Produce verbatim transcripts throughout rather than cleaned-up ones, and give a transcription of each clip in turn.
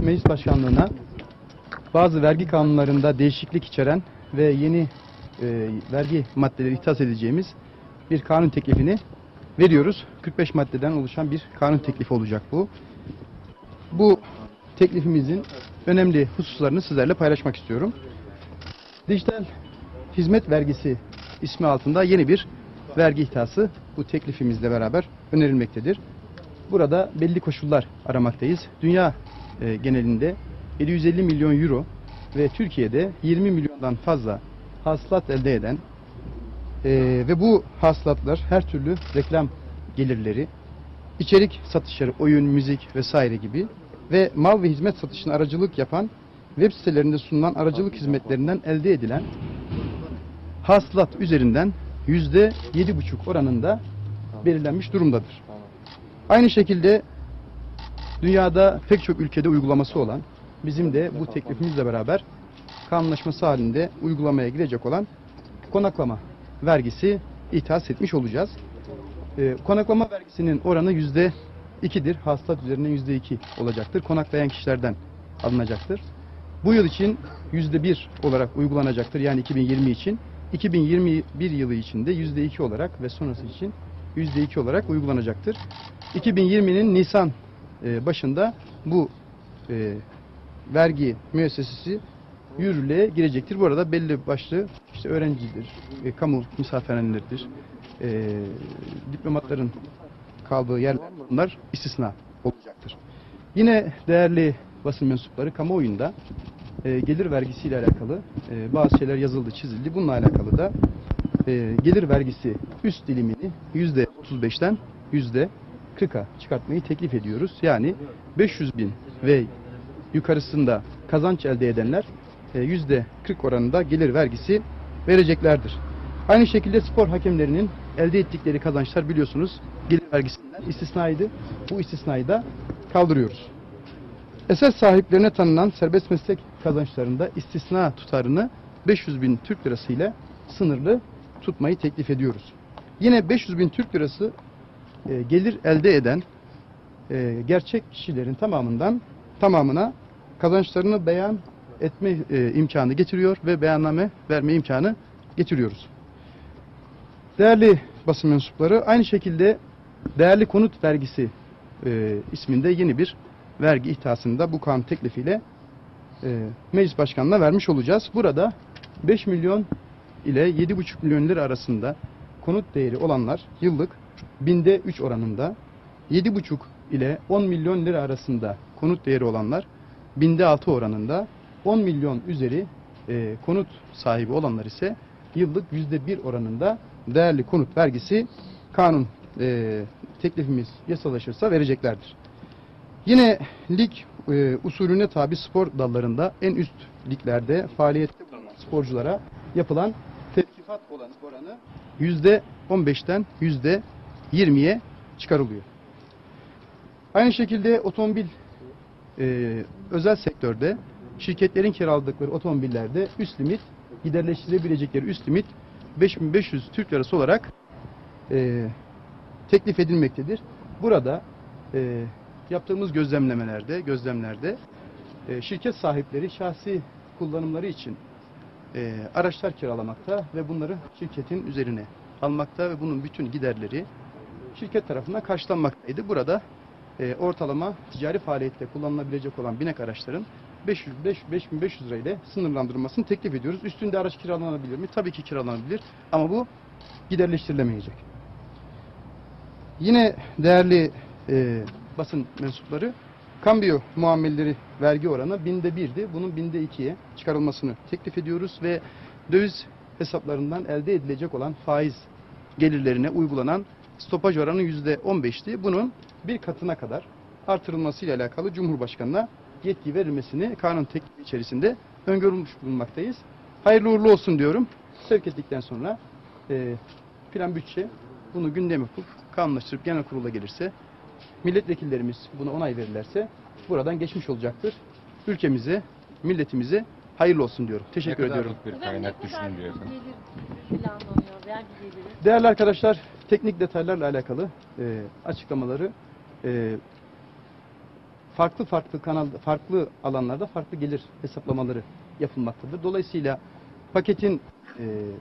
Meclis Başkanlığı'na bazı vergi kanunlarında değişiklik içeren ve yeni e, vergi maddeleri ihtas edeceğimiz bir kanun teklifini veriyoruz. kırk beş maddeden oluşan bir kanun teklifi olacak bu. Bu teklifimizin önemli hususlarını sizlerle paylaşmak istiyorum. Dijital hizmet vergisi ismi altında yeni bir vergi ihtası bu teklifimizle beraber önerilmektedir. Burada belli koşullar aramaktayız. Dünya e, genelinde yedi yüz elli milyon euro ve Türkiye'de yirmi milyondan fazla hasılat elde eden e, ve bu hasılatlar her türlü reklam gelirleri, içerik satışları, oyun, müzik vesaire gibi ve mal ve hizmet satışına aracılık yapan web sitelerinde sunulan aracılık hizmetlerinden elde edilen hasılat üzerinden yüzde yedi buçuk oranında belirlenmiş durumdadır. Aynı şekilde dünyada pek çok ülkede uygulaması olan, bizim de bu teklifimizle beraber kanunlaşması halinde uygulamaya girecek olan konaklama vergisi ihtas etmiş olacağız. Ee, konaklama vergisinin oranı yüzde ikidir. Hasılat üzerinden yüzde iki olacaktır. Konaklayan kişilerden alınacaktır. Bu yıl için yüzde bir olarak uygulanacaktır. Yani iki bin yirmi için. iki bin yirmi bir yılı içinde yüzde iki olarak ve sonrası için yüzde iki olarak uygulanacaktır. iki bin yirminin Nisan e, başında bu e, vergi müessesesi yürürlüğe girecektir. Bu arada belli başlı işte öğrencidir, e, kamu misafirhaneleridir, e, diplomatların kaldığı yerler, bunlar istisna olacaktır. Yine değerli basın mensupları, kamuoyunda e, gelir vergisiyle alakalı e, bazı şeyler yazıldı, çizildi. Bununla alakalı da e, gelir vergisi üst dilimini yüzde otuz beşten yüzde kırka çıkartmayı teklif ediyoruz. Yani beş yüz bin ve yukarısında kazanç elde edenler e, yüzde kırk oranında gelir vergisi vereceklerdir. Aynı şekilde spor hakemlerinin elde ettikleri kazançlar biliyorsunuz gelir vergisinden istisnaydı. Bu istisnayı da kaldırıyoruz. Esas sahiplerine tanınan serbest meslek kazançlarında istisna tutarını beş yüz bin Türk lirası ile sınırlı tutmayı teklif ediyoruz. Yine beş yüz bin Türk lirası e, gelir elde eden e, gerçek kişilerin tamamından tamamına kazançlarını beyan etme e, imkanı getiriyor ve beyanname verme imkanı getiriyoruz. Değerli basın mensupları, aynı şekilde değerli konut vergisi e, isminde yeni bir vergi ihtasını da bu kanun teklifiyle e, Meclis Başkanı'na vermiş olacağız. Burada beş milyon ile yedi buçuk milyon lira arasında konut değeri olanlar yıllık binde üç oranında, yedi buçuk ile on milyon lira arasında konut değeri olanlar binde altı oranında, on milyon üzeri e, konut sahibi olanlar ise yıllık yüzde bir oranında değerli konut vergisi kanun e, teklifimiz yasalaşırsa vereceklerdir. Yine lig e, usulüne tabi spor dallarında en üst liglerde faaliyette bulunan sporculara yapılan tevkifat olan oranı yüzde on beşten yüzde yirmiye çıkarılıyor. Aynı şekilde otomobil e, özel sektörde şirketlerin kiraladıkları otomobillerde üst limit, giderleştirebilecekleri üst limit beş bin beş yüz Türk lirası olarak e, teklif edilmektedir. Burada e, yaptığımız gözlemlemelerde, gözlemlerde e, şirket sahipleri şahsi kullanımları için e, araçlar kiralamakta ve bunları şirketin üzerine almakta ve bunun bütün giderleri şirket tarafından karşılanmaktaydı. Burada e, ortalama ticari faaliyette kullanılabilecek olan binek araçların beş yüz beş bin beş yüz lira ile sınırlandırılmasını teklif ediyoruz. Üstünde araç kiralanabilir mi? Tabii ki kiralanabilir ama bu giderleştirilemeyecek. Yine değerli e, basın mensupları, kambiyo muamelleri vergi oranı binde birdi. Bunun binde ikiye çıkarılmasını teklif ediyoruz ve döviz hesaplarından elde edilecek olan faiz gelirlerine uygulanan stopaj oranı yüzde on beşti. Bunun bir katına kadar artırılmasıyla alakalı Cumhurbaşkanı'na yetki verilmesini kanun teklifi içerisinde öngörülmüş bulunmaktayız. Hayırlı uğurlu olsun diyorum. Sevk ettikten sonra e, plan bütçe bunu gündeme yapıp kanunlaştırıp genel kurula gelirse, milletvekillerimiz buna onay verirlerse buradan geçmiş olacaktır. Ülkemize, milletimize hayırlı olsun diyorum. Teşekkür ne ediyorum. Bir kaynak düşünülüyor. Değerli arkadaşlar, teknik detaylarla alakalı e, açıklamaları e, farklı farklı kanal, farklı alanlarda farklı gelir hesaplamaları yapılmaktadır. Dolayısıyla paketin e,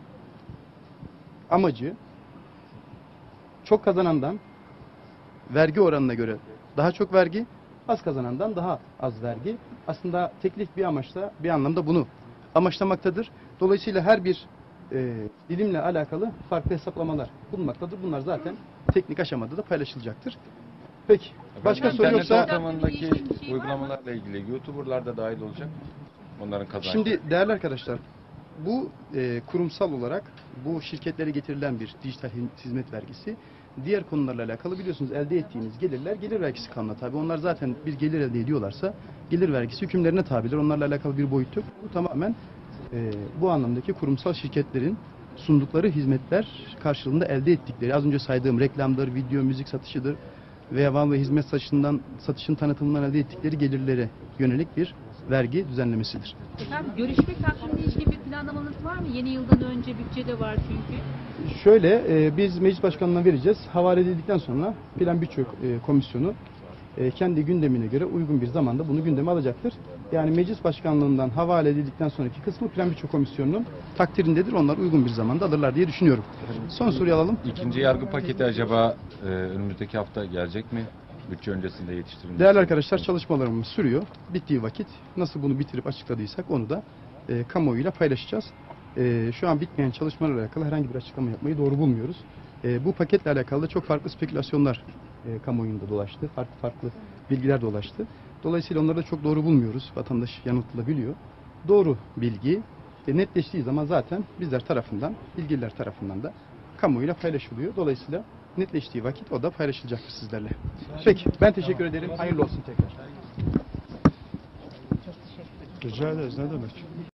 amacı çok kazanandan vergi oranına göre daha çok vergi, az kazanandan daha az vergi. Aslında teklif bir amaçla, bir anlamda bunu amaçlamaktadır. Dolayısıyla her bir e, dilimle alakalı farklı hesaplamalar bulunmaktadır. Bunlar zaten teknik aşamada da paylaşılacaktır. Peki, başka soru İnternet yoksa... ortamındaki uygulamalarla ilgili YouTuber'lar da dahil olacak. Onların kazancı. Şimdi değerli arkadaşlar, bu e, kurumsal olarak bu şirketlere getirilen bir dijital hizmet vergisi. Diğer konularla alakalı biliyorsunuz elde ettiğiniz gelirler gelir vergisi kanuna tabi. Onlar zaten bir gelir elde ediyorlarsa gelir vergisi hükümlerine tabidir. Onlarla alakalı bir boyut yok. Bu tamamen e, bu anlamdaki kurumsal şirketlerin sundukları hizmetler karşılığında elde ettikleri, az önce saydığım reklamdır, video, müzik satışıdır veya mal ve hizmet satışından, satışın tanıtımından elde ettikleri gelirlere yönelik bir vergi düzenlemesidir. Efendim görüşme takvimle ilgili bir planlamanız var mı? Yeni yıldan önce bütçede var çünkü. Şöyle, e, biz meclis başkanlığına vereceğiz. Havale edildikten sonra Plan Bütçe e, Komisyonu e, kendi gündemine göre uygun bir zamanda bunu gündeme alacaktır. Yani meclis başkanlığından havale edildikten sonraki kısmı Plan Bütçe Komisyonu'nun takdirindedir. Onlar uygun bir zamanda alırlar diye düşünüyorum. Son soruyu alalım. İkinci yargı paketi acaba e, önümüzdeki hafta gelecek mi? Bütçe öncesinde yetiştirilmiş. Değerli arkadaşlar, çalışmalarımız sürüyor. Bittiği vakit nasıl bunu bitirip açıkladıysak onu da e, kamuoyuyla paylaşacağız. E, şu an bitmeyen çalışmalarla alakalı herhangi bir açıklama yapmayı doğru bulmuyoruz. E, bu paketle alakalı da çok farklı spekülasyonlar e, kamuoyunda dolaştı. Farklı farklı bilgiler dolaştı. Dolayısıyla onları da çok doğru bulmuyoruz. Vatandaş yanıltılabiliyor. Doğru bilgi e, netleştiği zaman zaten bizler tarafından, ilgililer tarafından da kamuoyuyla paylaşılıyor. Dolayısıyla netleştiği vakit o da paylaşılacaktır sizlerle. Peki, ben teşekkür ederim. Hayırlı olsun tekrar. Rica ederiz, ne demek?